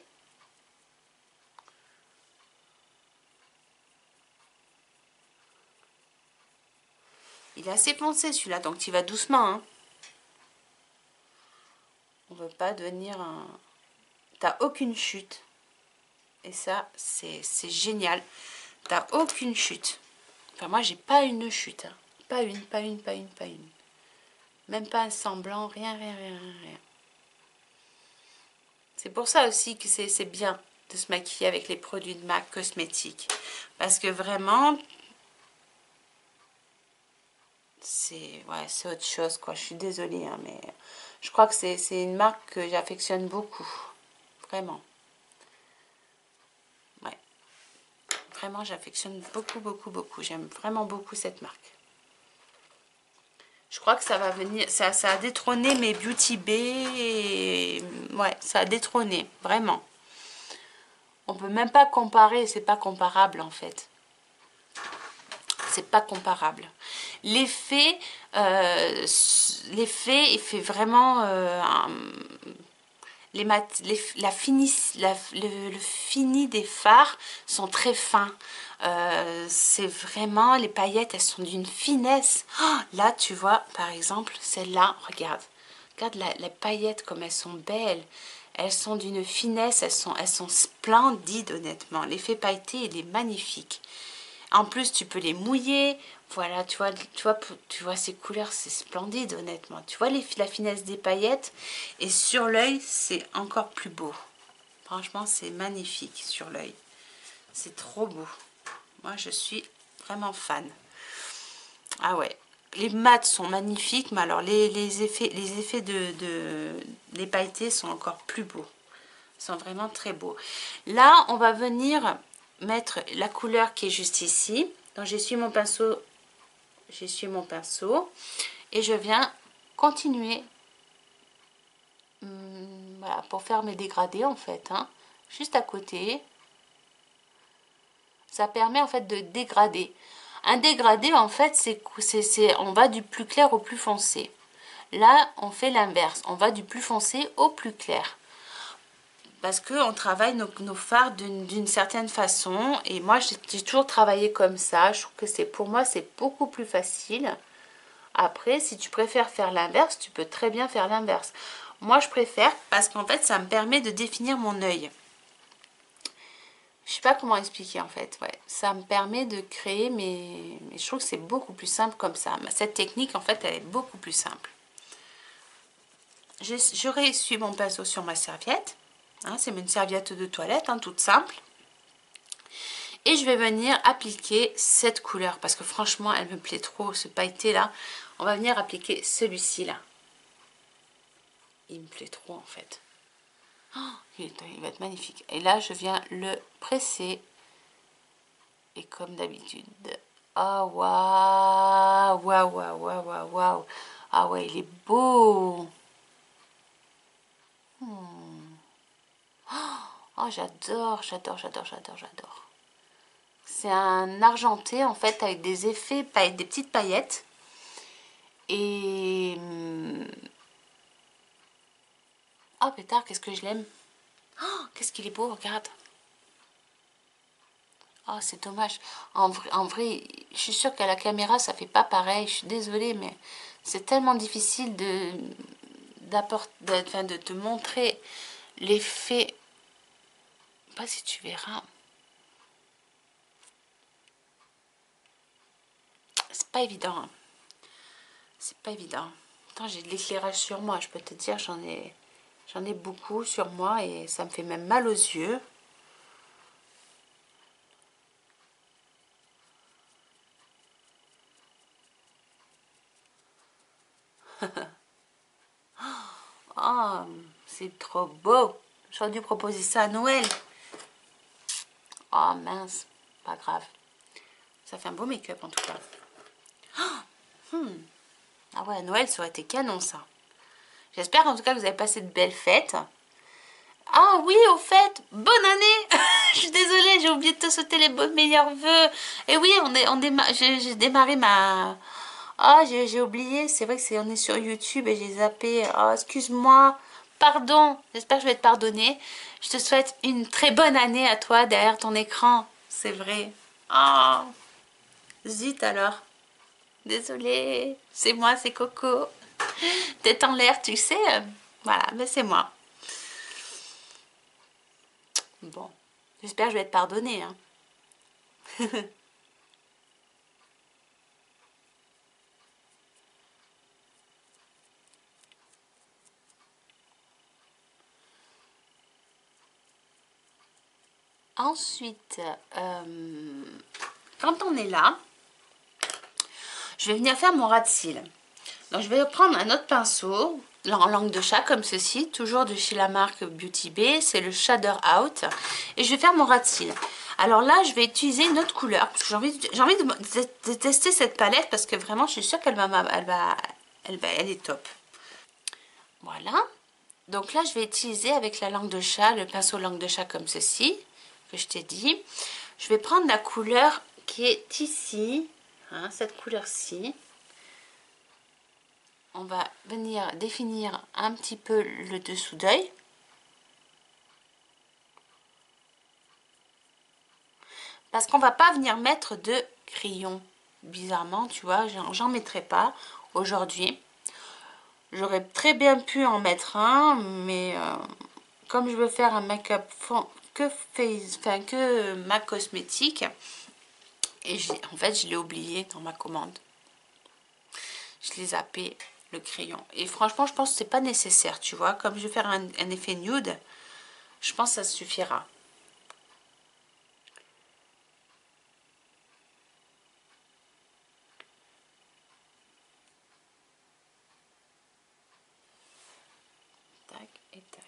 Il est assez foncé celui-là, donc tu vas doucement. Hein. On ne veut pas devenir un... T'as aucune chute. Et ça, c'est génial. T'as aucune chute. Enfin, moi, j'ai pas une chute. Hein. Pas une, pas une, pas une, pas une. Même pas un semblant, rien, rien, rien, rien. C'est pour ça aussi que c'est bien de se maquiller avec les produits de MAC Cosmétiques. Parce que vraiment, c'est ouais, c'est autre chose, quoi. Je suis désolée, hein, mais je crois que c'est une marque que j'affectionne beaucoup. Vraiment. Ouais. Vraiment, j'affectionne beaucoup, beaucoup, beaucoup. J'aime vraiment beaucoup cette marque. Je crois que ça va venir, ça, ça a détrôné mes Beauty Bay. Et, ouais, ça a détrôné, vraiment. On peut même pas comparer, c'est pas comparable en fait. C'est pas comparable. L'effet, euh, l'effet, il fait vraiment euh, un, les mat les, la fini, la, le, le fini des fards sont très fins. Euh, c'est vraiment, les paillettes, elles sont d'une finesse. Oh, là, tu vois, par exemple, celle-là, regarde. Regarde la, les paillettes comme elles sont belles. Elles sont d'une finesse, elles sont, elles sont splendides, honnêtement. L'effet pailleté, il est magnifique. En plus, tu peux les mouiller. Voilà, tu vois, tu vois, tu vois ces couleurs, c'est splendide, honnêtement. Tu vois les, la finesse des paillettes. Et sur l'œil, c'est encore plus beau. Franchement, c'est magnifique sur l'œil. C'est trop beau. Moi, je suis vraiment fan. Ah ouais. Les mats sont magnifiques, mais alors les, les effets, les effets de, de les pailletés sont encore plus beaux. Ils sont vraiment très beaux. Là, on va venir mettre la couleur qui est juste ici. Donc, j'essuie mon pinceau, j'essuie mon pinceau et je viens continuer hum, voilà, pour faire mes dégradés en fait. Hein, juste à côté. Ça permet en fait de dégrader. Un dégradé, en fait, c'est on va du plus clair au plus foncé. Là, on fait l'inverse. On va du plus foncé au plus clair. Parce qu'on travaille nos, nos fards d'une certaine façon. Et moi, j'ai toujours travaillé comme ça. Je trouve que c'est pour moi, c'est beaucoup plus facile. Après, si tu préfères faire l'inverse, tu peux très bien faire l'inverse. Moi, je préfère parce qu'en fait, ça me permet de définir mon œil. Je sais pas comment expliquer en fait, ouais. Ça me permet de créer, mais, mais je trouve que c'est beaucoup plus simple comme ça. Cette technique en fait, elle est beaucoup plus simple. Je, je réessuie mon pinceau sur ma serviette. Hein, c'est une serviette de toilette, hein, toute simple. Et je vais venir appliquer cette couleur parce que franchement, elle me plaît trop, ce pailleté là. On va venir appliquer celui-ci là. Il me plaît trop en fait. Oh, il, est, il va être magnifique. Et là, je viens le presser. Et comme d'habitude. Ah, waouh, waouh, waouh, waouh, waouh, waouh. Ah ouais, il est beau. Hmm. Oh, j'adore, j'adore, j'adore, j'adore, j'adore. C'est un argenté, en fait, avec des effets, avec des petites paillettes. Et... Oh, pétard, qu'est-ce que je l'aime. Oh, qu'est-ce qu'il est beau, regarde. Oh, c'est dommage. En vrai, en vrai, je suis sûre qu'à la caméra, ça fait pas pareil. Je suis désolée, mais c'est tellement difficile de d'apporter, de, enfin, de te montrer l'effet. Pas si tu verras. C'est pas évident. Hein. C'est pas évident. Attends, j'ai de l'éclairage sur moi. Je peux te dire, j'en ai, j'en ai beaucoup sur moi et ça me fait même mal aux yeux. Oh, trop beau. J'aurais dû proposer ça à Noël. Oh mince, pas grave. Ça fait un beau make-up en tout cas. Oh, hmm. Ah ouais, à Noël, ça aurait été canon ça. J'espère en tout cas que vous avez passé de belles fêtes. Ah oui, au fait, bonne année. Je suis désolée, j'ai oublié de te souhaiter les bons meilleurs vœux. Et oui, on est, on déma j'ai démarré ma... Ah, oh, j'ai oublié, c'est vrai que c'est on est sur YouTube et j'ai zappé. Oh, excuse-moi, pardon, j'espère que je vais te pardonner. Je te souhaite une très bonne année à toi derrière ton écran, c'est vrai. Ah, oh, zut alors. Désolée, c'est moi, c'est Coco. Tête en l'air, tu sais. Voilà, mais c'est moi. Bon, j'espère que je vais te pardonner. Hein. Ensuite, euh, quand on est là, je vais venir faire mon ras de cils. Donc je vais prendre un autre pinceau en langue de chat comme ceci, toujours de chez la marque Beauty Bay, c'est le Shader Out. Et je vais faire mon ras de cils. Alors là, je vais utiliser une autre couleur. J'ai envie, j'ai envie de, de, de tester cette palette parce que vraiment, je suis sûre qu'elle va, elle va, elle va, elle est top. Voilà. Donc là, je vais utiliser avec la langue de chat, le pinceau langue de chat comme ceci, que je t'ai dit. Je vais prendre la couleur qui est ici, hein, cette couleur-ci. On va venir définir un petit peu le dessous d'œil. Parce qu'on va pas venir mettre de crayon. Bizarrement, tu vois, j'en mettrai pas aujourd'hui. J'aurais très bien pu en mettre un, mais euh, comme je veux faire un make-up que face, enfin que MAC Cosmétiques, et en fait je l'ai oublié dans ma commande. Je l'ai zappé le crayon. Et franchement, je pense que c'est pas nécessaire, tu vois. Comme je vais faire un, un effet nude, je pense que ça suffira. Tac et tac.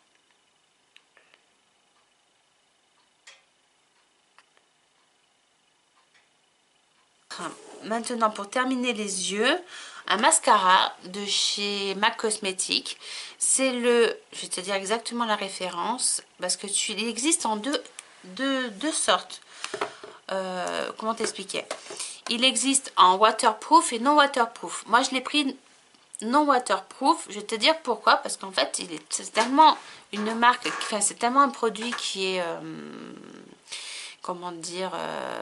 Maintenant, pour terminer les yeux, un mascara de chez MAC Cosmétiques. C'est le, je vais te dire exactement la référence, parce que tu, il existe en deux, deux, deux sortes. Euh, comment t'expliquer? Il existe en waterproof et non waterproof. Moi, je l'ai pris non waterproof. Je vais te dire pourquoi, parce qu'en fait, il est, c'est tellement une marque, enfin, c'est tellement un produit qui est, euh, comment dire, euh,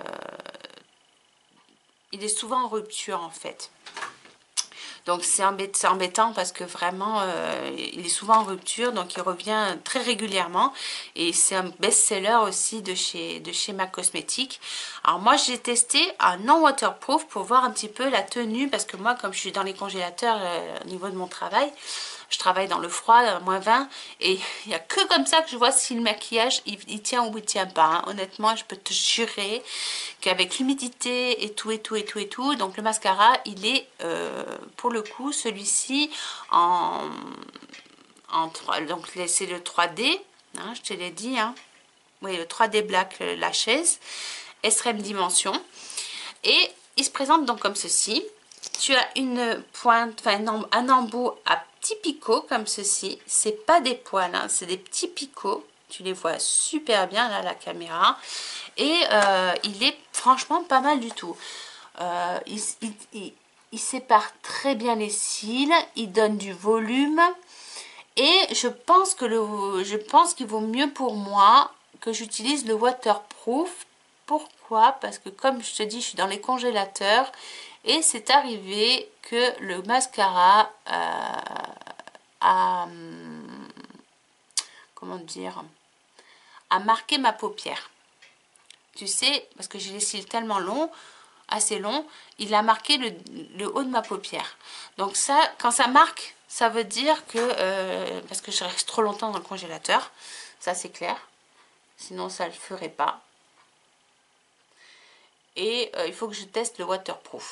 il est souvent en rupture en fait. Donc c'est embêtant, embêtant parce que vraiment euh, il est souvent en rupture, donc il revient très régulièrement et c'est un best-seller aussi de chez, de chez MAC Cosmétiques. Alors moi j'ai testé un non waterproof pour voir un petit peu la tenue, parce que moi comme je suis dans les congélateurs euh, au niveau de mon travail, je travaille dans le froid, à moins vingt, et il n'y a que comme ça que je vois si le maquillage il, il tient ou il tient pas. Hein. Honnêtement, je peux te jurer qu'avec l'humidité et tout et tout et tout et tout, donc le mascara il est euh, pour le coup celui-ci en, en donc c'est le trois D, hein, je te l'ai dit, hein. Oui, le trois D Black Lashes, extrême dimension, et il se présente donc comme ceci. Tu as une pointe, enfin un embout à petits picots comme ceci. C'est pas des poils, hein, c'est des petits picots. Tu les vois super bien là, la caméra. Et euh, il est franchement pas mal du tout. Euh, il, il, il, il sépare très bien les cils. Il donne du volume. Et je pense que le, je pense qu'il vaut mieux pour moi que j'utilise le waterproof. Pourquoi? Parce que comme je te dis, je suis dans les congélateurs. Et c'est arrivé que le mascara euh, a, comment dire, a marqué ma paupière. Tu sais, parce que j'ai les cils tellement longs, assez longs, il a marqué le, le haut de ma paupière. Donc ça, quand ça marque, ça veut dire que, euh, parce que je reste trop longtemps dans le congélateur, ça c'est clair, sinon ça ne le ferait pas. Et euh, il faut que je teste le waterproof.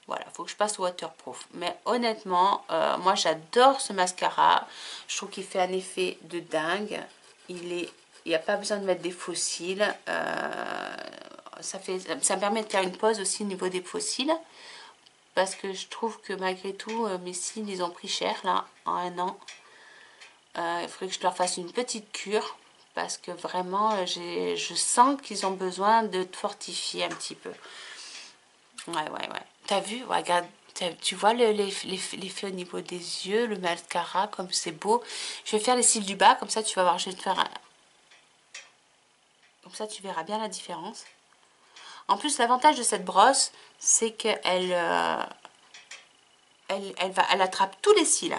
Voilà, faut que je passe au waterproof. Mais honnêtement, euh, moi j'adore ce mascara. Je trouve qu'il fait un effet de dingue. Il est, il n'y a pas besoin de mettre des faux cils. Euh, ça, fait, ça me permet de faire une pause aussi au niveau des faux cils. Parce que je trouve que malgré tout, euh, mes cils, ils ont pris cher là, en un an. Euh, il faudrait que je leur fasse une petite cure. Parce que vraiment, euh, je sens qu'ils ont besoin de fortifier un petit peu. Ouais, ouais, ouais. T'as vu? Regarde, tu vois l'effet au niveau des yeux, le mascara, comme c'est beau. Je vais faire les cils du bas, comme ça tu vas voir. Je vais te faire un... Comme ça tu verras bien la différence. En plus, l'avantage de cette brosse, c'est qu'elle euh, elle, elle, va, elle attrape tous les cils.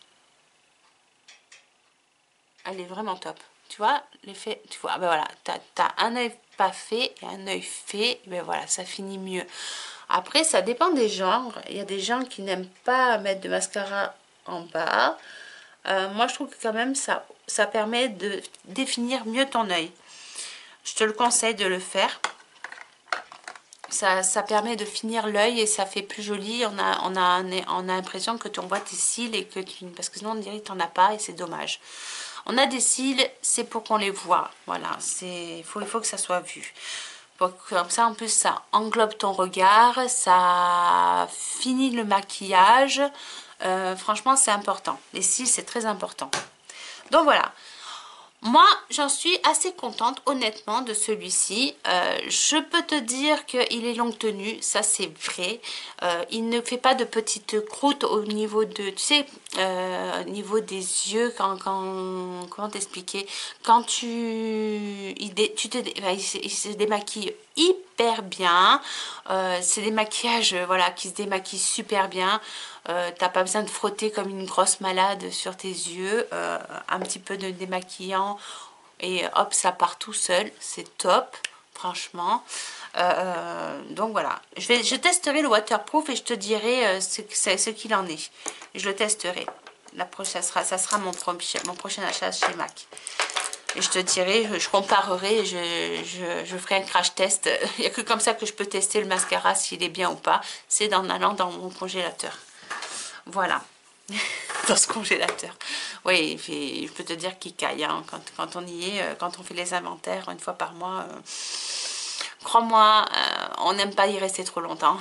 Elle est vraiment top. Tu vois, l'effet, tu vois, ben voilà, t'as as un œil pas fait et un œil fait, ben voilà, ça finit mieux. Après, ça dépend des genres. Il y a des gens qui n'aiment pas mettre de mascara en bas. Euh, moi, je trouve que quand même, ça, ça permet de définir mieux ton œil. Je te le conseille de le faire. Ça, ça permet de finir l'œil et ça fait plus joli. On a, on a, on a l'impression que tu envoies tes cils et que tu... Parce que sinon, on dirait que tu n'en as pas et c'est dommage. On a des cils, c'est pour qu'on les voit. Voilà, il faut, il faut que ça soit vu. Comme ça, en plus, ça englobe ton regard, ça finit le maquillage. Euh, franchement, c'est important. Les cils, c'est très important. Donc voilà. Moi, j'en suis assez contente, honnêtement, de celui-ci. Euh, je peux te dire qu'il est longue tenue, ça c'est vrai. Euh, il ne fait pas de petites croûtes au niveau de, tu sais, euh, au niveau des yeux, quand, quand comment t'expliquer, quand tu, il, dé, tu te, enfin, il, se, il se démaquille hyper bien. Euh, c'est des maquillages, voilà, qui se démaquillent super bien. Euh, t'as pas besoin de frotter comme une grosse malade sur tes yeux, euh, un petit peu de démaquillant et hop, ça part tout seul, c'est top, franchement. Euh, donc voilà, je, vais, je testerai le waterproof et je te dirai euh, ce, ce qu'il en est. Je le testerai. La prochaine, ça sera, ça sera mon, mon prochain achat chez MAC. Et je te dirai, je, je comparerai, je, je, je ferai un crash test. Il n'y a que comme ça que je peux tester le mascara, s'il est bien ou pas. C'est en allant dans mon congélateur. Voilà, dans ce congélateur. Oui, je peux te dire qu'il caille, hein. quand, quand on y est, quand on fait les inventaires une fois par mois. Euh, Crois-moi, euh, on n'aime pas y rester trop longtemps.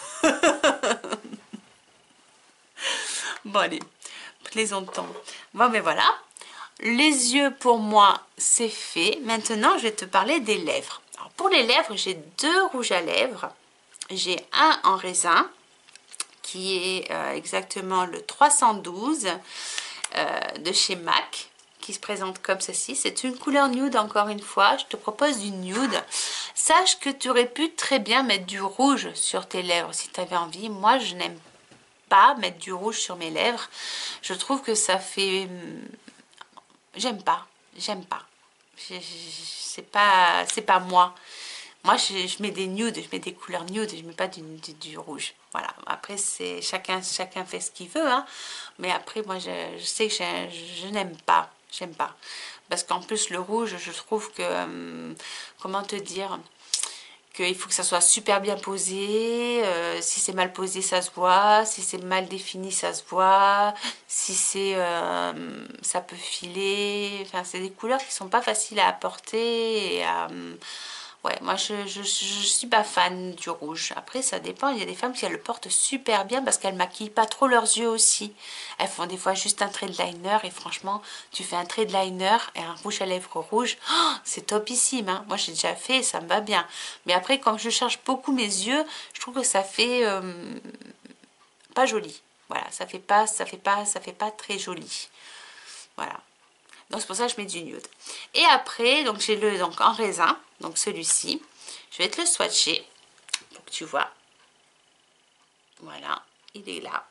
Bon, allez, plaisantons. Bon, mais voilà. Les yeux, pour moi, c'est fait. Maintenant, je vais te parler des lèvres. Alors, pour les lèvres, j'ai deux rouges à lèvres. J'ai un en raisin, qui est euh, exactement le trois cent douze euh, de chez MAC, qui se présente comme ceci. C'est une couleur nude, encore une fois. Je te propose du nude. Sache que tu aurais pu très bien mettre du rouge sur tes lèvres si tu avais envie. Moi, je n'aime pas mettre du rouge sur mes lèvres. Je trouve que ça fait... J'aime pas. J'aime pas. C'est pas, c'est pas moi. Moi, je, je mets des nudes, je mets des couleurs nudes, je mets pas du, du, du rouge. Voilà. Après, c'est chacun, chacun fait ce qu'il veut, hein. Mais après, moi, je, je sais que je, je, je n'aime pas. J'aime pas. Parce qu'en plus, le rouge, je trouve que... Hum, comment te dire, qu'il faut que ça soit super bien posé. Euh, si c'est mal posé, ça se voit. Si c'est mal défini, ça se voit. Si c'est... Euh, ça peut filer. Enfin, c'est des couleurs qui sont pas faciles à apporter et à... Ouais, moi je, je, je suis pas fan du rouge. Après ça dépend, il y a des femmes qui elles le portent super bien parce qu'elles maquillent pas trop leurs yeux aussi. Elles font des fois juste un trait de liner et franchement, tu fais un trait de liner et un rouge à lèvres rouge, oh, c'est topissime, hein. Moi j'ai déjà fait et ça me va bien. Mais après quand je cherche beaucoup mes yeux, je trouve que ça fait euh, pas joli. Voilà, ça fait pas, ça fait pas, ça fait pas très joli. Voilà. Donc c'est pour ça que je mets du nude. Et après, donc j'ai le donc en raisin, donc celui-ci. Je vais te le swatcher pour que tu vois. Voilà, il est là.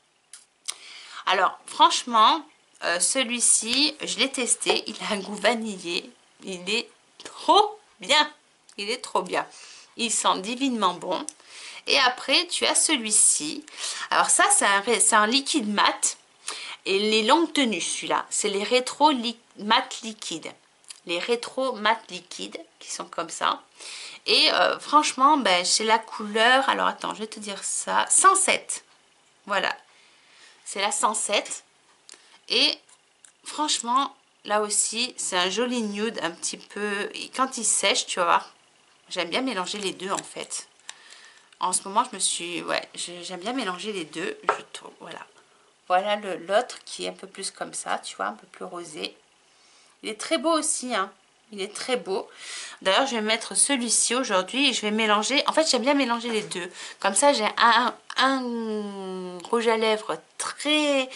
Alors franchement, euh, celui-ci, je l'ai testé. Il a un goût vanillé. Il est trop bien. Il est trop bien. Il sent divinement bon. Et après, tu as celui-ci. Alors ça, c'est un, c'est un liquide mat. Et les longues tenues, celui-là, c'est les rétro li mat liquides. Les rétro mat liquides. qui sont comme ça. Et euh, franchement, ben, c'est la couleur, alors attends, je vais te dire ça, cent sept. Voilà, c'est la cent sept. Et franchement, là aussi, c'est un joli nude, un petit peu, et quand il sèche, tu vas voir, j'aime bien mélanger les deux en fait. En ce moment, je me suis, ouais, j'aime bien mélanger les deux, je trouve, voilà. Voilà l'autre qui est un peu plus comme ça, tu vois, un peu plus rosé. Il est très beau aussi, hein. Il est très beau. D'ailleurs, je vais mettre celui-ci aujourd'hui et je vais mélanger. En fait, j'aime bien mélanger les deux. Comme ça, j'ai un, un rouge à lèvres très,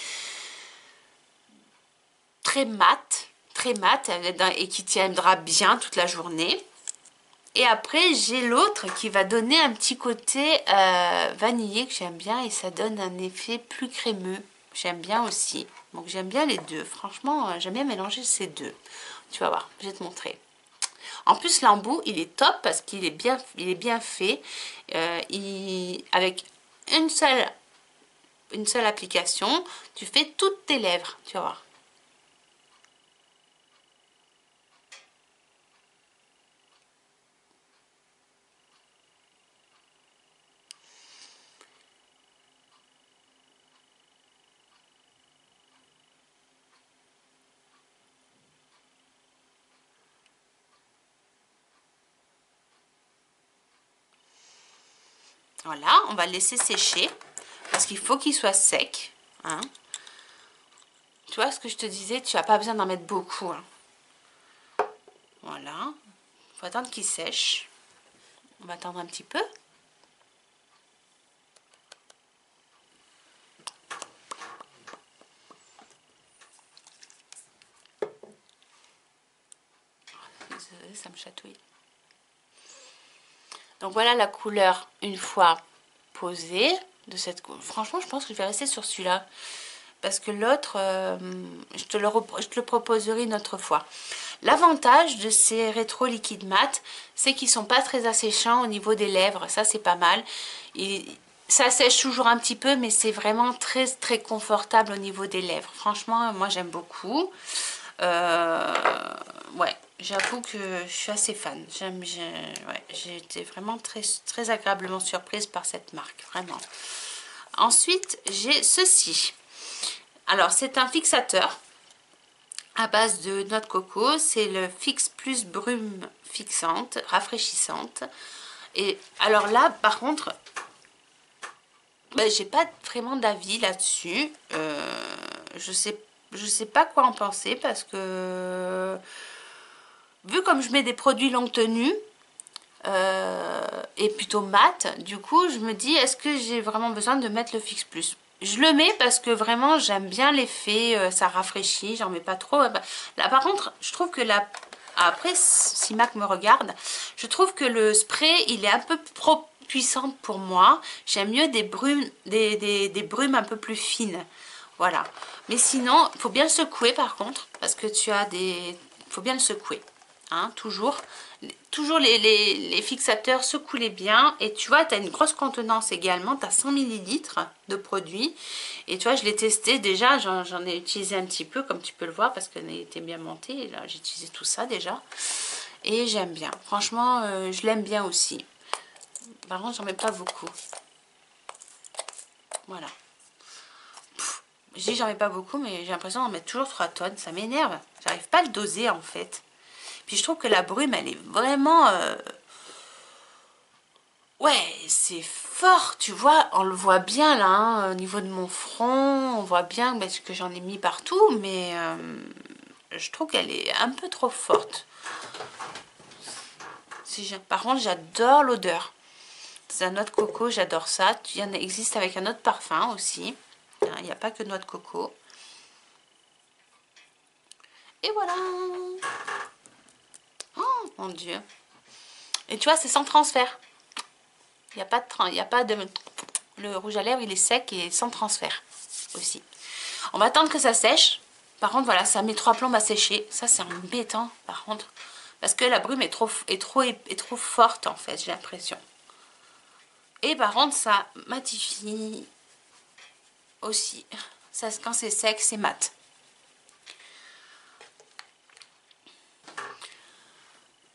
très mat, très mat et qui tiendra bien toute la journée. Et après, j'ai l'autre qui va donner un petit côté euh, vanillé que j'aime bien et ça donne un effet plus crémeux. J'aime bien aussi. Donc, j'aime bien les deux. Franchement, j'aime bien mélanger ces deux. Tu vas voir, je vais te montrer. En plus, l'embout, il est top parce qu'il est bien, il est bien fait. Euh, il, avec une seule, une seule application, tu fais toutes tes lèvres. Tu vas voir. Voilà, on va le laisser sécher parce qu'il faut qu'il soit sec. Hein. Tu vois ce que je te disais, tu n'as pas besoin d'en mettre beaucoup. Hein. Voilà, il faut attendre qu'il sèche. On va attendre un petit peu. Désolée, ça me chatouille. Donc voilà la couleur une fois posée de cette couleur. Franchement, je pense que je vais rester sur celui-là parce que l'autre, euh, je, te le je te le proposerai une autre fois. L'avantage de ces rétro liquides mat, c'est qu'ils sont pas très asséchants au niveau des lèvres. Ça, c'est pas mal. Et ça sèche toujours un petit peu, mais c'est vraiment très très confortable au niveau des lèvres. Franchement, moi j'aime beaucoup. Euh, ouais. J'avoue que je suis assez fan. J'aime, j'ai ouais, été vraiment très, très agréablement surprise par cette marque, vraiment. Ensuite, j'ai ceci. Alors, c'est un fixateur à base de noix de coco. C'est le Fix Plus Brume Fixante, rafraîchissante. Et alors là, par contre, ben, j'ai pas vraiment d'avis là-dessus. Euh, je sais, je sais pas quoi en penser parce que... Vu comme je mets des produits longue tenue euh, et plutôt mat, du coup je me dis est-ce que j'ai vraiment besoin de mettre le Fix Plus? Je le mets parce que vraiment j'aime bien l'effet, euh, ça rafraîchit, j'en mets pas trop. Là par contre je trouve que la... Après si Mac me regarde, je trouve que le spray il est un peu trop puissant pour moi. J'aime mieux des brumes, des, des, des brumes un peu plus fines. Voilà. Mais sinon, il faut bien le secouer par contre, parce que tu as des... Il faut bien le secouer. Hein, toujours toujours les, les, les fixateurs secouent-les bien et tu vois tu as une grosse contenance également, tu as cent millilitres de produit et tu vois je l'ai testé déjà, j'en ai utilisé un petit peu comme tu peux le voir parce qu'elle était bien montée, là j'ai utilisé tout ça déjà et j'aime bien, franchement euh, je l'aime bien aussi. Par contre j'en mets pas beaucoup, voilà. Pff, je dis j'en mets pas beaucoup mais j'ai l'impression d'en mettre toujours trois tonnes, ça m'énerve, j'arrive pas à le doser en fait. Puis je trouve que la brume, elle est vraiment... Euh... Ouais, c'est fort, tu vois. On le voit bien, là, hein, au niveau de mon front. On voit bien parce que j'en ai mis partout. Mais euh, je trouve qu'elle est un peu trop forte. Si par contre, j'adore l'odeur. C'est un noix de coco, j'adore ça. Il y en existe avec un autre parfum aussi. Il n'y a pas que noix de coco. Et voilà. Oh mon Dieu. Et tu vois, c'est sans transfert. Il n'y a pas de... Il n'y a pas de... Le rouge à lèvres, il est sec et sans transfert aussi. On va attendre que ça sèche. Par contre, voilà, ça met trois plombes à sécher. Ça, c'est embêtant, par contre. Parce que la brume est trop, est trop, est trop forte, en fait, j'ai l'impression. Et par contre, ça matifie aussi. Ça, quand c'est sec, c'est mat.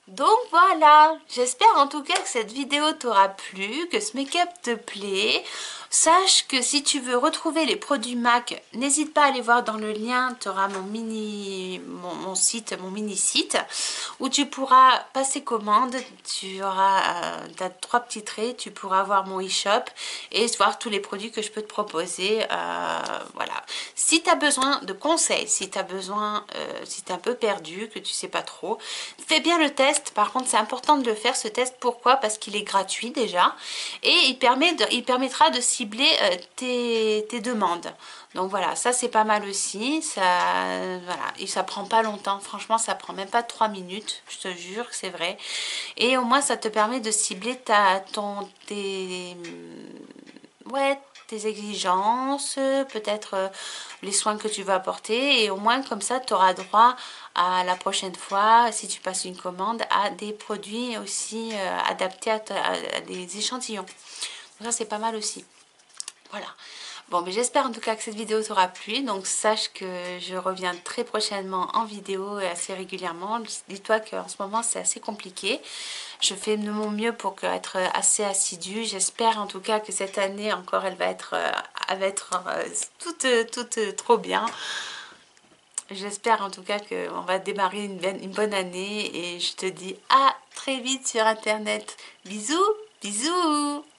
Donc voilà, j'espère en tout cas que cette vidéo t'aura plu, que ce make-up te plaît. Sache que si tu veux retrouver les produits MAC, n'hésite pas à aller voir dans le lien, tu auras mon mini mon, mon site, mon mini site où tu pourras passer commande, tu auras euh, t'as trois petits traits, tu pourras voir mon e-shop et voir tous les produits que je peux te proposer. Euh, voilà. Si tu as besoin de conseils, si tu as besoin, euh, si tu es un peu perdu, que tu sais pas trop, fais bien le test. Par contre, c'est important de le faire ce test. Pourquoi? Parce qu'il est gratuit déjà et il, permet de, il permettra de cibler euh, tes, tes demandes. Donc voilà, ça c'est pas mal aussi. Ça, voilà, et ça prend pas longtemps. Franchement, ça prend même pas trois minutes. Je te jure que c'est vrai. Et au moins, ça te permet de cibler ta, ton, tes, ouais, tes exigences, peut-être euh, les soins que tu vas apporter. Et au moins, comme ça, tu auras droit à la prochaine fois, si tu passes une commande, à des produits aussi euh, adaptés à, à, à des échantillons. Donc ça, c'est pas mal aussi. Voilà. Bon, mais j'espère en tout cas que cette vidéo t'aura plu. Donc sache que je reviens très prochainement en vidéo et assez régulièrement. Dis-toi qu'en ce moment c'est assez compliqué. Je fais de mon mieux pour être assez assidue. J'espère en tout cas que cette année encore elle va être, elle va être toute, toute trop bien. J'espère en tout cas qu'on va démarrer une, une bonne année. Et je te dis à très vite sur internet. Bisous, bisous.